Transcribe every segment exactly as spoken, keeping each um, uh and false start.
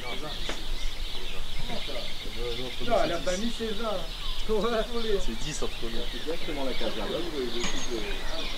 Non, elle a pas mis ses vingt. C'est dix en tout cas. C'est directement la case là. Là, vous voyez le type de...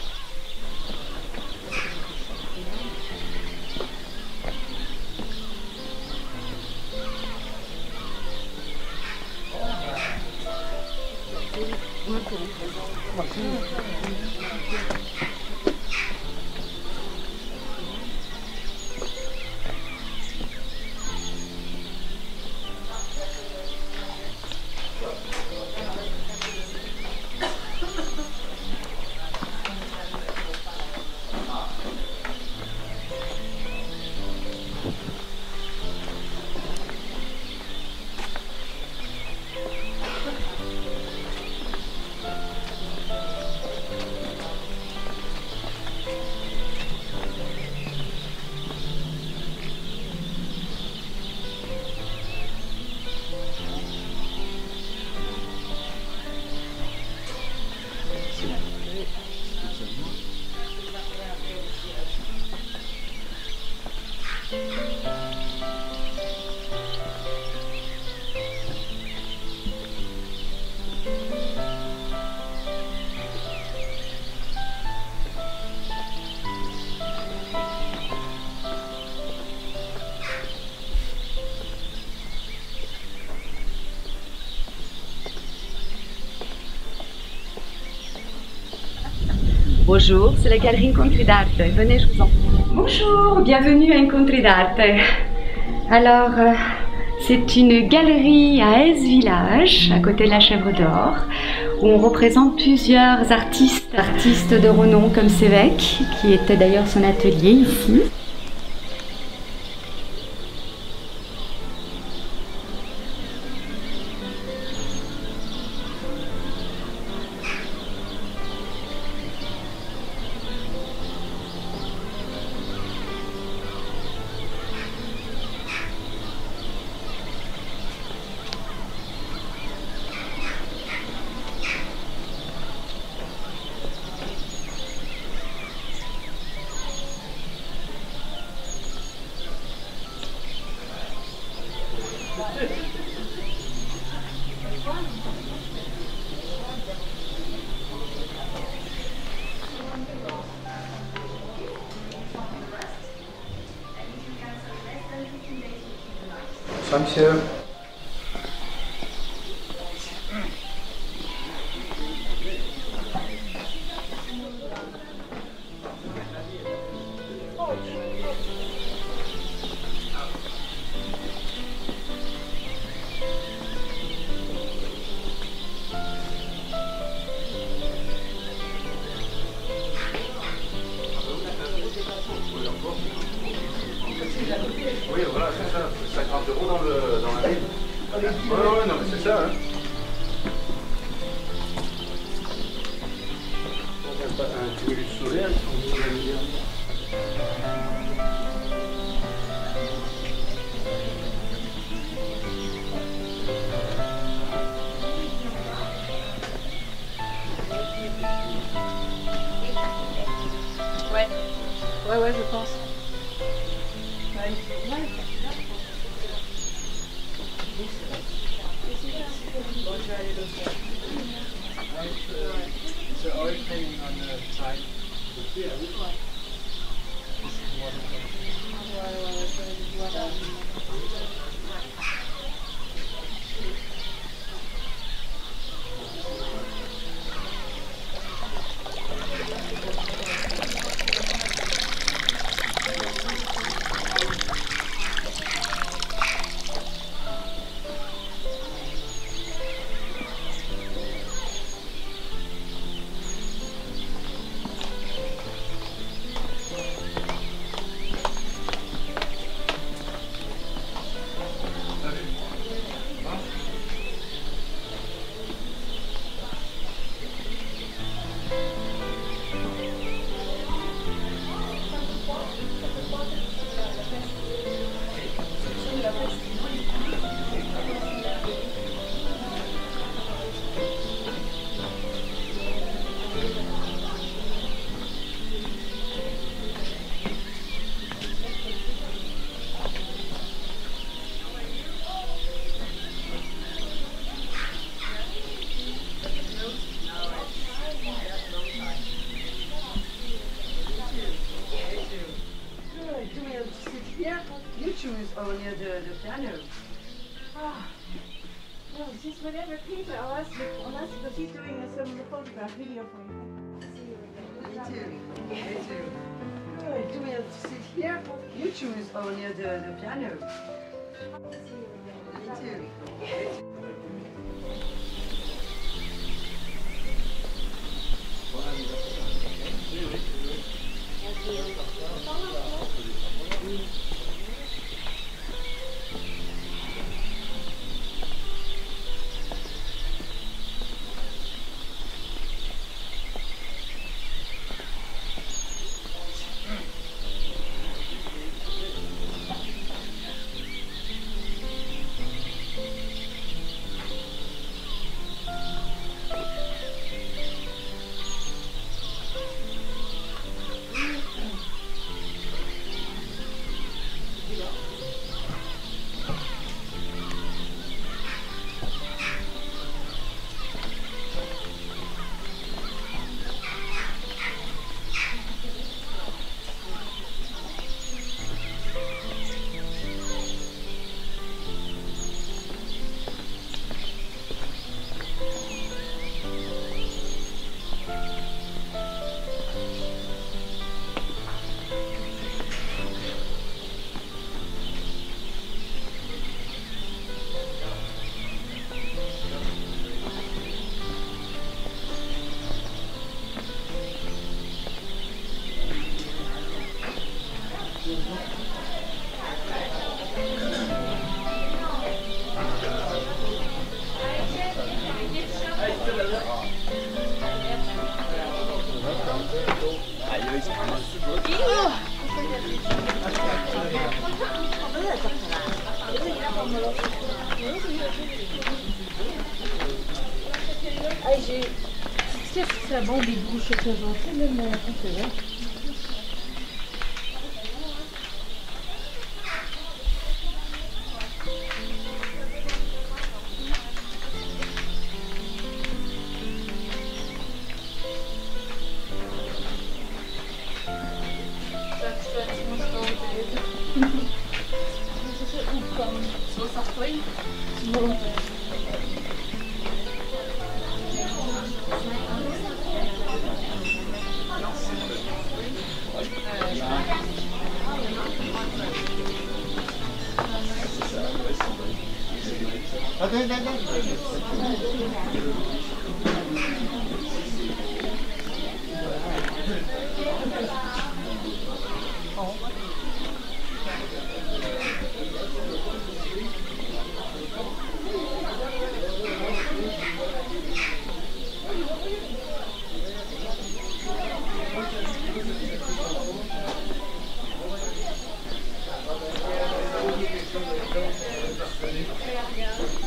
Bonjour, c'est la galerie Incontri d'Arte. Venez, je vous en prie. Bonjour, bienvenue à Incontri d'Arte. Alors, euh, c'est une galerie à Aise-Village, à côté de la Chèvre d'Or, où on représente plusieurs artistes, artistes de renom comme Sévèque, qui était d'ailleurs son atelier ici. Bonsoir, monsieur. Oui, voilà, c'est ça. cinquante euros dans, le, dans la ville. Oui, oui, non, mais c'est ça. Hein. Un petit peu sourire, on va dire. Ouais, ouais, ouais, je pense. Ouais. Bon, je vais aller le faire. C'est oil painting on the side. Ouais, ouais, ouais, voilà. au lieu de, de piano. Ah. No, it's just whenever people are asking, I'm asking because he's doing a, some photograph video for you. Me too. Me too. Good. Do we have to sit here? You choose au lieu de, de piano. Me too. Ah, j'ai... Qu'est-ce que ça bombe, il bouge sur ce genre, c'est même... C'est vrai. Attends, attends, attends. Regarde.